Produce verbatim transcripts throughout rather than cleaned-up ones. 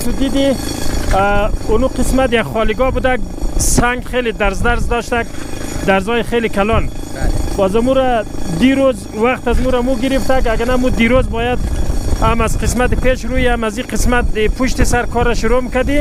تو دیدی اونو قسمت یک خالیگاه بوده، سنگ خیلی درز درز داشته، درزای خیلی کلان. باز امو را دیروز وقت از مو را مو گرفته، اگر نه مو دیروز باید هم از قسمت پیش روی هم از این قسمت پشت سر کار را شروع میکردی.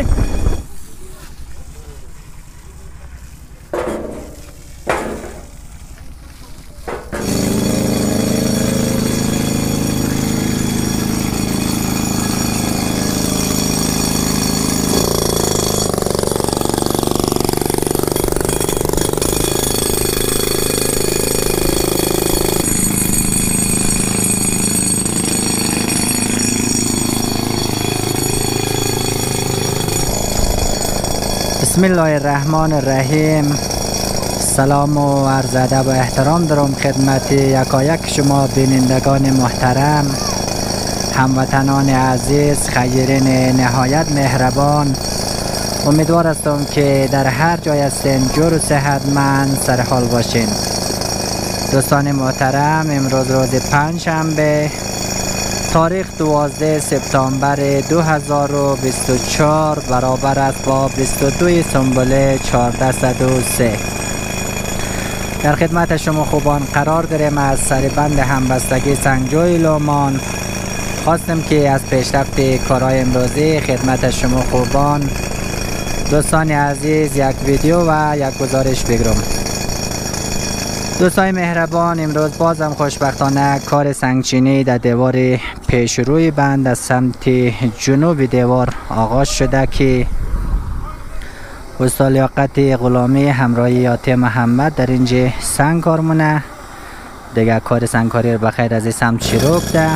بسم الله الرحمن الرحیم. سلام و عرض ادب و احترام دارم خدمت یکایک شما بینندگان محترم، هموطنان عزیز، خیرین نهایت مهربان. امیدوار هستم که در هر جای هستین جور و صحتمند سرحال باشین. دوستان محترم، امروز روز پنجشنبه تاریخ دوازده سپتامبر دو هزار و بیست و چهار برابر است با بیست و دو سنبل چهارصد و سه. در خدمت شما خوبان قرار داریم. از سربند همبستگی سنگجوی لومان خواستم که از پیشرفت کارهای امروزی خدمت شما خوبان دوستان عزیز یک ویدیو و یک گزارش بگیرم. دوستان مهربان، امروز بازم خوشبختانه کار سنگچینی در دیوار پیشروی بند از سمت جنوب دیوار آغاز شده که استاد لیاقت غلامی همراهی عاطف محمد در اینجا سنگ کار مونه. دیگه کار سنگکاری رو بخیر از این سمت شروع ده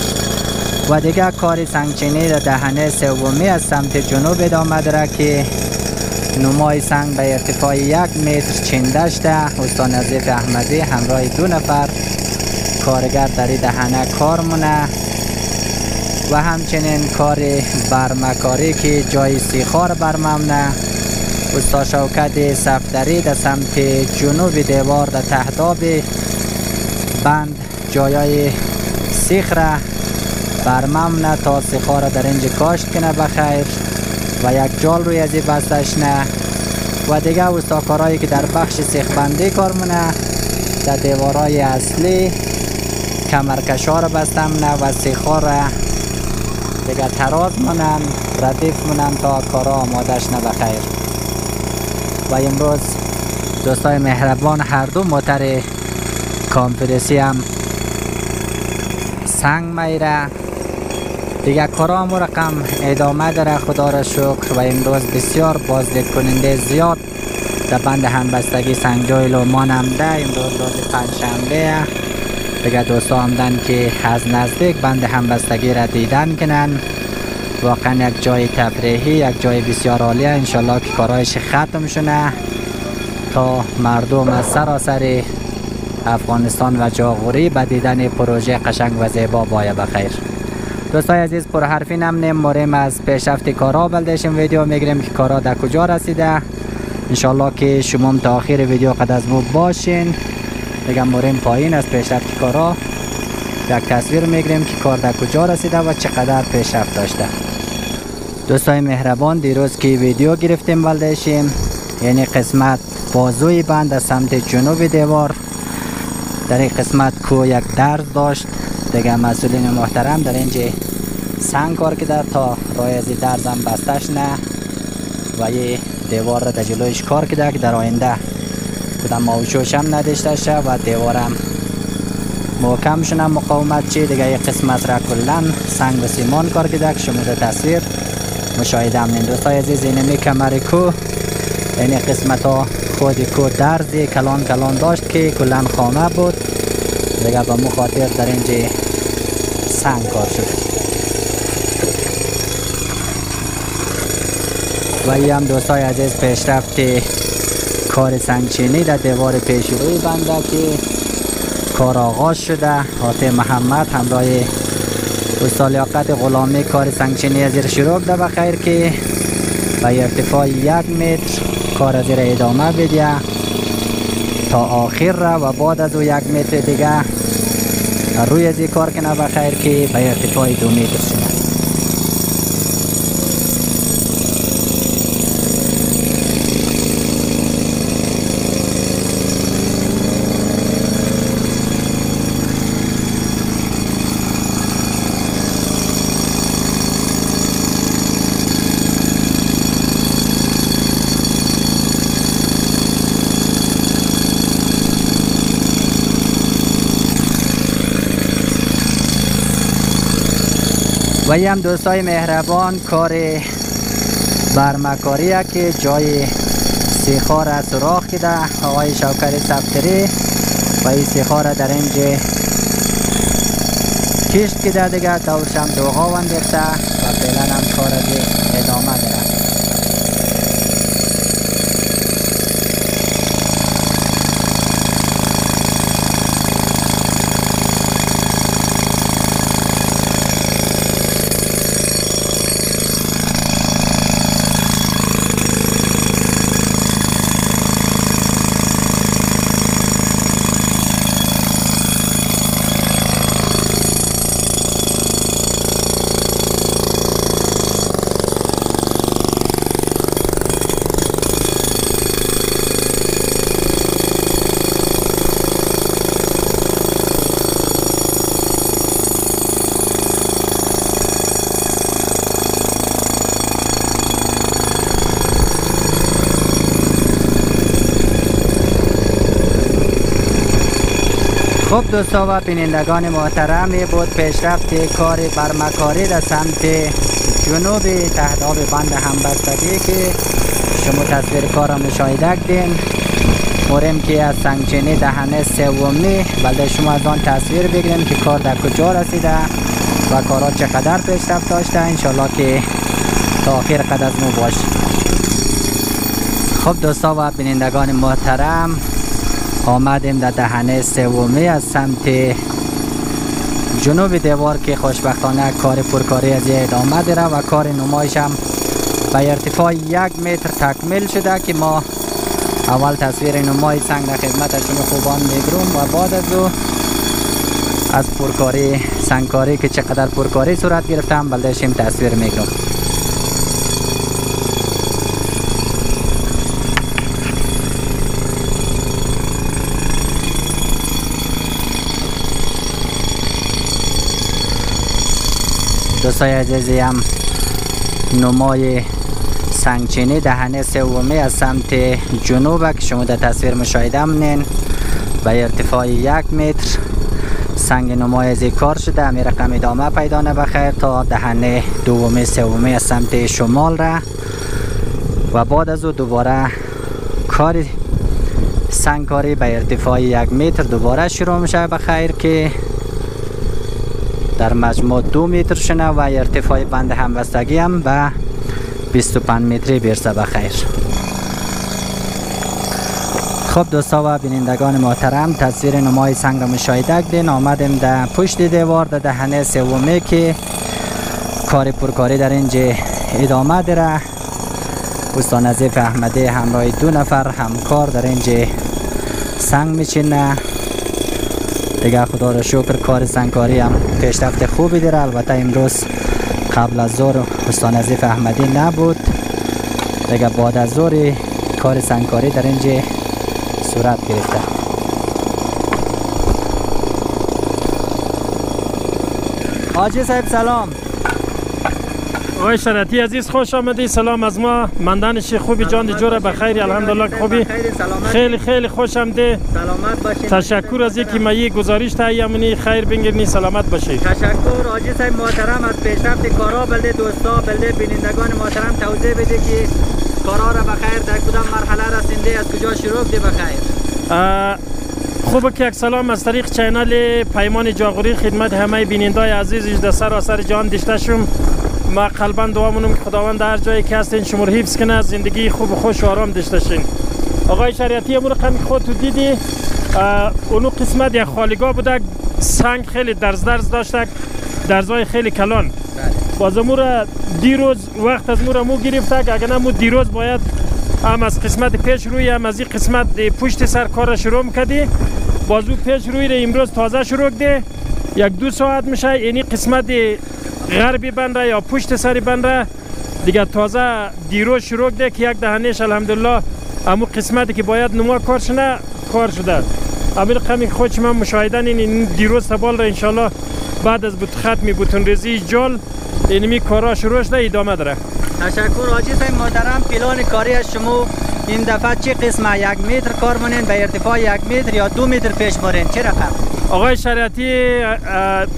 و دیگه کار سنگچینی در دهنه سومی از سمت جنوب ادامه داره که نمای سنگ به ارتفاع یک متر چینده شده. استاد نظیف احمدی همراه دو نفر کارگر در این دهنه کار مونه و همچنین کار برمکاری که جای سیخار برممونه. استاد شوکت صفدری در سمت جنوب دیوار در تهداب بند جایای سیخ را برممونه تا سیخار را در اینجا کاشت کنه بخیر و یک جال روی ازی بستش نه. و دیگه استاکارهایی که در بخش سیخ بندی کار مونه در دیوارهای اصلی کمرکش ها را بستم نه و سیخار را دیگه تراز مونن ردیف مونن تا کارا آمادش نه بخیر. و امروز دوستای مهربان هر دو موتر کامپرسی هم سنگ میره دیگه. کارا هم رقم ادامه داره خدا را شکر و امروز بسیار بازدید کننده زیاد در بند همبستگی سنگجوی لومان هم ده. امروز روز پنجشنبه دیگه دوستا آمدن که از نزدیک بند همبستگی را دیدن کنن. واقعا یک جای تفریحی، یک جای بسیار عالی. انشالله که کارایش ختم شونه تا مردم از سراسر افغانستان و جاغوری به دیدن پروژه قشنگ و زیبا باید بخیر. دوستای عزیز، پر حرفی نمونیم، موریم از پیشرفت کارا بلدشیم ویدیو میگیریم که کارا در کجا رسیده. انشالله که شما تا آخر ویدیو قد از مو باشین. دیگه موریم پایین از پیشرفت کارا یک تصویر میگیریم که کار در کجا رسیده و چقدر پیشرفت داشته. دوستای مهربان، دیروز که ویدیو گرفتیم بلدشیم، یعنی قسمت بازوی بند از سمت جنوب دیوار در این قسمت کو یک درز داشت. دیگه مسئولین محترم در اینجا سنگ کار کرده تا رای از درز هم بستش نه و یه دیوار را در جلویش کار کرده که در آینده کدام موشوش هم نداشته شه و دیوارم محکم شونه مقاومت چی. دیگه یه قسمت را کلن سنگ و سیمان کار کرده که شما در تصویر مشاهده همین. دوستای عزیز، اینمی کمر کو یعنی قسمت ها خود کو درزی کلان کلان داشت که کلن خامه بود. دیگه با مخاطر در اینجا سنگ کار شد و این هم دوستای عزیز پیشرفت کار سنگچینی در دیوار پیشروی بنده که کار آغاز شده. عاطف محمد همراه استاد لیاقت غلامی کار سنگچینی از زیر شروع ده بخیر که به ارتفاع یک متر کار از زیر ادامه بده تا آخر را و بعد از او یک متر دیگه روی از این کار کنه بخیر که به ارتفاع دو متر شده. و این هم دوستای مهربان کار برمکاریه که جای سیخار را سراخ کده آقای شوکر سفتری و این سیخار را در اینجا کشت کده دیگه دورش هم دوغا وندیخته و فعلا هم کار دی ادامه داره. خب دوستا و بینندگان محترم، بود پیشرفت کار برمکاری در سمت جنوب تحت آب بند همبستگی که شما تصویر کار را مشاهده کردین. مورم که از سنگچینی دهنه سومی بلده شما از آن تصویر بگیریم که کار در کجا رسیده و کارها چقدر پیشرفت داشته. انشالله که تا آخر قد از مو باش. خب دوستا و بینندگان محترم، آمدیم در دهنه سومی از سمت جنوب دیوار که خوشبختانه کار پرکاری از ادامه داره و کار نمایش هم به ارتفاع یک متر تکمیل شده که ما اول تصویر نمای سنگ در خدمت شما خوبان میگرم و بعد از او از پرکاری سنگکاری که چقدر پرکاری صورت گرفتم بلدشیم تصویر میگرم. دوستای عزیزی هم نمای سنگچینی دهنه سومی از سمت جنوب که شما در تصویر مشاهده منین به ارتفاع یک متر سنگ نمای از کار شده. امی رقم ادامه پیدا نبخیر تا دهنه دومی سومی از سمت شمال را و بعد از او دوباره کار سنگکاری به ارتفاع یک متر دوباره شروع میشه بخیر که در مجموع دو متر شنه و ارتفاع بند همبستگی هم به بیست و پنج متری برسه بخیر. خب دوستا و بینندگان محترم، تصویر نمای سنگ را مشاهده کردین. آمدیم در پشت دیوار در دهنه سومی که کار پرکاری در اینجا ادامه داره. استاد نظیف احمدی همراه دو نفر همکار در اینجا سنگ میچینه دیگه. خدا را شکر کار سنگکاری هم پیشرفت خوبی داره. البته امروز قبل از ظهر استاد نظیف احمدی نبود دیگه، بعد از ظهر کار سنگکاری در اینجا صورت گرفته. حاجی صاحب سلام. آقای شریعتی عزیز خوش آمدی. سلام از ما مندان شیخ خوبی جان جوره بخیر الحمدلله خوبی خیلی خیلی خوش آمده. سلامت باشید. تشکر از اینکه ما یک گزارش تهیه خیر بگیرنی. سلامت باشید. تشکر حاجی صاحب محترم از پیشرفت کارا. بلده دوستا بلده بینندگان محترم توضیح بده که کارا را بخیر در کدام مرحله رسیده، از کجا شروع ده بخیر. خوبه که یک سلام از طریق چینل پیمان جاغوری خدمت همه بینندای عزیز در سراسر جهان داشته شم. ما قلبا دعا مونم که خداوند در جایی که هستین شما رو حفظ کنه، زندگی خوب و خوش و آرام داشته شین. آقای شریعتی امور رقم خود تو دیدی اونو قسمت یک خالیگاه بوده، سنگ خیلی درز درز داشته، درزای خیلی کلان. باز امور دیروز وقت از مور مو گرفته، اگر نه مو دیروز باید هم از قسمت پیش روی هم از این قسمت پشت سر کار شروع میکردی. بازو پیش روی را امروز تازه شروع ده، یک دو ساعت میشه. یعنی قسمت غربی بنده یا پشت سری بنده دیگه تازه دیروز شروع ده که یک دهنش الحمدلله امو قسمتی که باید نما کار شده کار شده. امیر قمی خودش من مشاهدن این دیروز تبال را انشالله بعد از بود ختمی بوتون ریزی جل اینمی کارا شروع شده ادامه داره. تشکر حاجی صاحب محترم. پلان کاری از شما این دفعه چه قسمه؟ یک متر کار مونین به ارتفاع یک متر یا دو متر پیش مونین؟ چه رقم؟ آقای شریعتی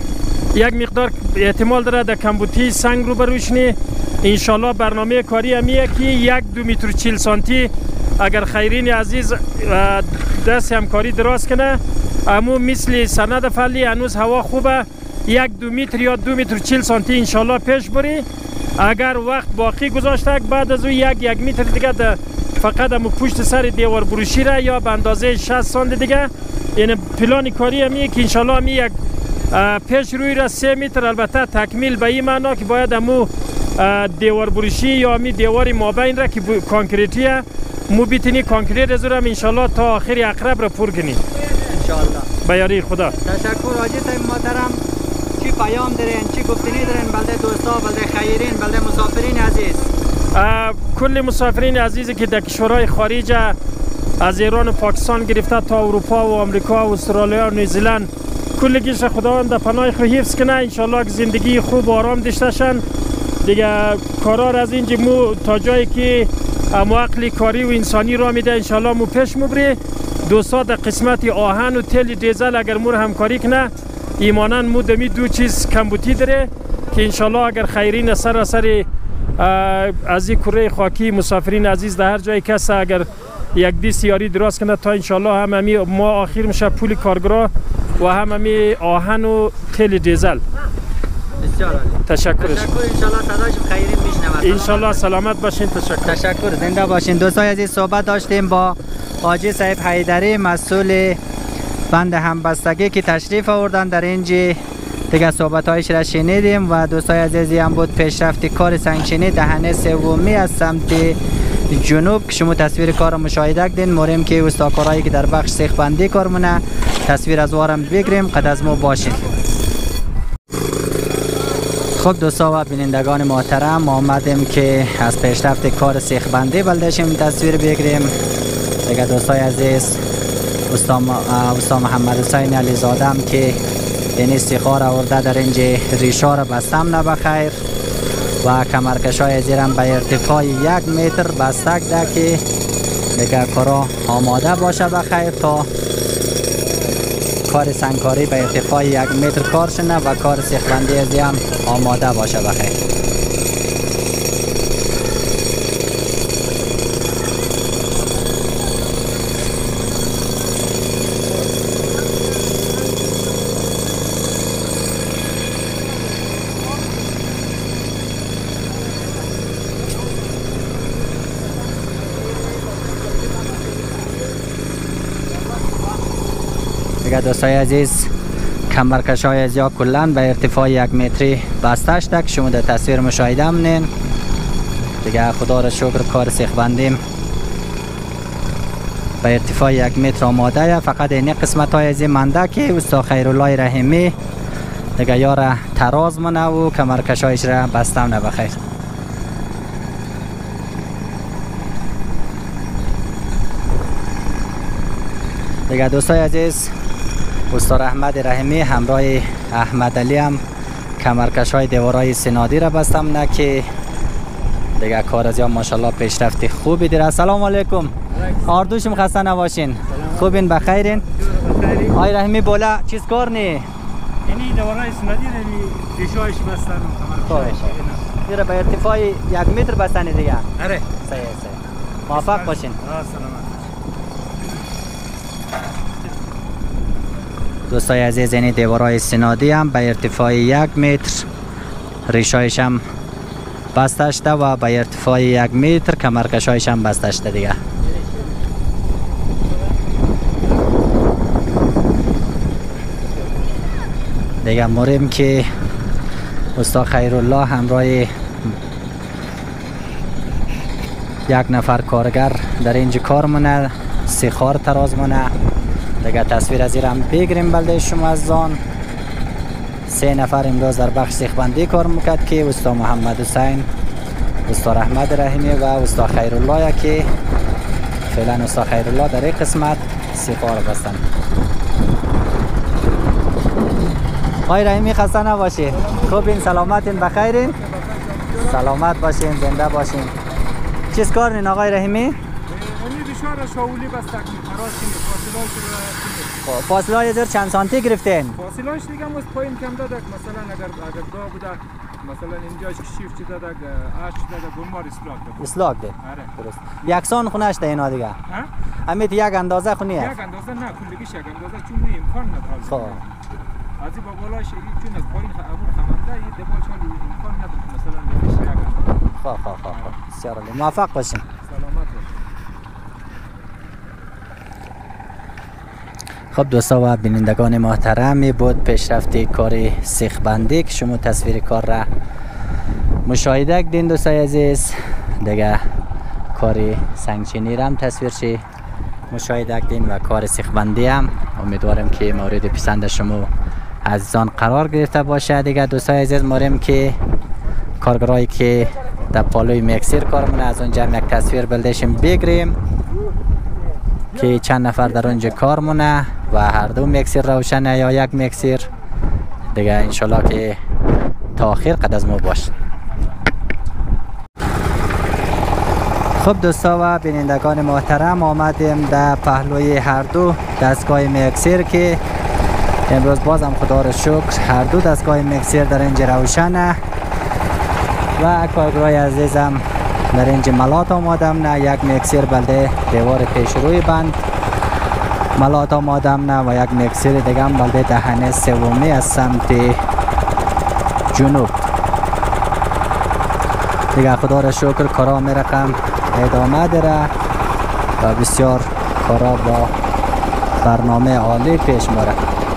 یک مقدار احتمال داره در کمبوتی سنگ رو بروشنی. انشالله برنامه کاری همیه که یک دو متر چهل سانتی اگر خیرین عزیز دست همکاری دراز کنه، امو مثل سند فعلی هنوز هوا خوبه، یک دو متر یا دو متر چهل سانتی انشالله پیش بری. اگر وقت باقی گذاشته بعد از او یک یک متر دیگه ده فقط امو پشت سر دیوار بروشی را یا به اندازه شصت سانتی دیگه. یعنی پلان کاری همیه که انشالله همی یک پیش روی را سه متر، البته تکمیل به این معنا که باید امو دیوار بروشی یا همی دیوار مابین را که کانکریتیه مو بیتینی کانکریت از رم انشالله تا آخر اقرب را پر کنی انشالله به یاری خدا. تشکر حاجی صاحب محترم. چی پیام دارین، چی گفتنی دارین بلده دوستا، بلده خیرین، بلده مسافرین عزیز؟ کل مسافرین عزیزی که در کشورهای خارج از ایران و پاکستان گرفته تا اروپا و آمریکا و استرالیا و نیوزیلند، کلگیش خداوند در پناه خود حفظ کنه. انشالله که زندگی خوب و آرام داشته شن دیگه. کارار از اینجا مو تا جایی که مو عقلی کاری و انسانی را میده انشالله مو پیش مبری. دوستا در قسمت آهن و تیل دیزل اگر مو همکاری کنه ایمانن مو دمی دو چیز کمبوتی داره که انشالله اگر خیرین سر سر از این کره خاکی مسافرین عزیز در هر جای کس اگر یک دیس یاری دراز کنه تا انشالله هم همی ما آخر میشه پول کارگرا و هم همی آهن و تیل دیزل. بسیار عالی. تشکر. تشکر. انشالله صداش خیرین میشنوه. انشالله سلامت باشین. تشکر. تشکر. زنده باشین. دوستای عزیز صحبت داشتیم با حاجی صاحب حیدری مسئول بند همبستگی که تشریف آوردن در اینجا دیگه صحبت‌هایش را شنیدیم و دوستای عزیزی هم بود پیشرفت کار سنگچینی دهنه سومی از سمت جنوب که شما تصویر کار مشاهده کردین. موریم که استاکارایی که در بخش سیخ بندی کار مونه تصویر از وارم بگیریم قد از ما باشین. خب دوستا و بینندگان محترم آمدیم که از پیشرفت کار سیخ بندی بلدشیم تصویر بگیریم دیگه. دوستای عزیز استا محمد حسین علی زاده هم که این سیخار آورده در اینجا ریشا را بستم نه بخیر و کمرکش های زیرم به ارتفاع یک متر بستک ده که دیگه کارا آماده باشه بخیر تا کار سنگکاری به ارتفاع یک متر کار شنه و کار سیخ بندی از هم آماده باشه بخیر. دیگه دوستای عزیز کمرکش های از یا کلن به ارتفاع یک متری بسته شده که شما در تصویر مشاهده همونین دیگه. خدا را شکر کار سیخ بندیم به ارتفاع یک متر آماده. فقط این قسمت های از این منده که استا خیرالله رحیمی دیگه یاره تراز منه و کمرکش هایش را بستم نه بخیر. دیگه دوستای عزیز استاد احمد رحیمی همراه احمد علی هم کمرکش های دیوارای سنادی را بستم نه که دیگه کار از یا ماشاءالله پیشرفت خوبی دیره. سلام علیکم. آردوشم خسته نباشین. خوبین بخیرین؟ آی رحیمی بالا چیز کار نی؟ اینی دیوارای سنادی نمی ریشایش بستن کمرکش. دیره به ارتفاع یک متر بستن دیگه. آره. صحیح صحیح. موفق باشین. سلامت. دوستای عزیز این دیوارهای سنادی هم به ارتفاع یک متر ریشایش هم بسته شده و به ارتفاع یک متر کمرکشایش هم بسته شده دیگه. دیگه موریم که استاد خیرالله همراه یک نفر کارگر در اینجا کار مونه سیخار تراز مونه دیگه. تصویر از این هم بگیریم بلده شما از زان. سه نفر امروز در بخش سیخ بندی کار میکرد که استاد محمد حسین، استاد احمد رحیمی و استاد خیرالله که فعلا استاد خیرالله در این قسمت سیخار بستن. آقای رحیمی خسته نباشید. خوبین؟ سلامتین؟ بخیرین؟ سلامت باشین، زنده باشین. چیز کار نین آقای رحیمی؟ فشار شاولی بس تکمیل خراج کنید فاصله‌اش رو خب فاصله های زیر چند سانتی گرفتین؟ فاصله‌اش دیگه مست پایین کم دادک مثلا اگر اگر دا بوده مثلا اینجاش شیفت دادک اش دادک گمار اصلاح داد اصلاح ده آره درست یکسان خونش ده اینا دیگه ها امیت یک اندازه خونیه یک اندازه نه کلگیش یک اندازه چون امکان نداره خب از این با بالاش چون از پایین امور خمنده این دبال چون امکان نداره مثلا بهش یک اندازه خب خب خب خب بسیار عالی موفق باشین سلامت باشین. خب دوستا و بینندگان محترم می بود پیشرفت کار سیخ بندی که شما تصویر کار را مشاهده کردین دوستای عزیز دیگه کار سنگچینی را هم تصویر چی مشاهده کردین و کار سیخ بندی هم امیدوارم که مورد پسند شما عزیزان قرار گرفته باشه. دیگه دوستای عزیز ماریم که کارگرایی که در پالوی میکسیر کارمونه از اونجا یک تصویر بلدشیم بگیریم که چند نفر در اونجا کار مونه و هر دو میکسیر روشنه یا یک میکسیر دیگه انشالله که تا آخر قد از ما باش. خب دوستا و بینندگان محترم آمدیم در پهلوی هر دو دستگاه میکسیر که امروز بازم خدا رو شکر هر دو دستگاه میکسیر در اینجا روشنه و کارگرای عزیزم در اینجا ملات آمادم نه یک میکسیر بلده دیوار پیش روی بند ملات آمادم نه و یک میکسیر دیگه هم بلده دهنه سومی از سمت جنوب دیگه خدا را شکر کارا می رقم ادامه داره و بسیار کارا با برنامه عالی پیش میره.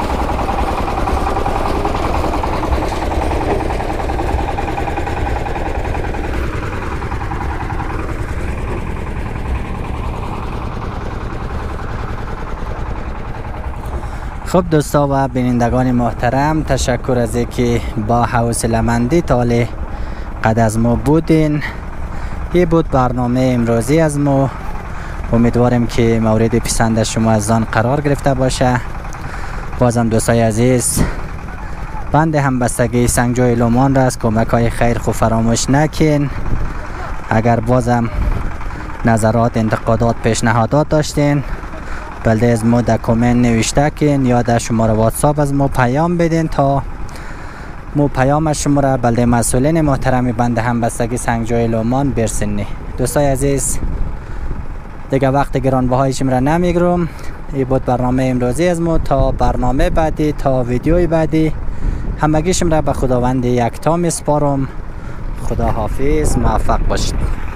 خب دوستا و بینندگان محترم تشکر از اینکه با حوصله‌مندی تالی قد از ما بودین. این بود برنامه امروزی از ما. امیدوارم که مورد پسند شما از آن قرار گرفته باشه. بازم دوستای عزیز بند همبستگی سنگجوی لومان را از کمک های خیر خو فراموش نکن. اگر بازم نظرات انتقادات پیشنهادات داشتین بلده از ما در کامنت نوشته کن یا در شماره واتساپ از ما پیام بدین تا مو پیام شما را بلده مسئولین محترم بند همبستگی سنگجوی لومان برسنی. دوستای عزیز دیگه وقت گرانبهایشم را نمیگیرم. این بود برنامه امروزی از ما. تا برنامه بعدی تا ویدیوی بعدی همگیشم را به خداوند یکتا میسپارم. خدا حافظ، موفق باشید.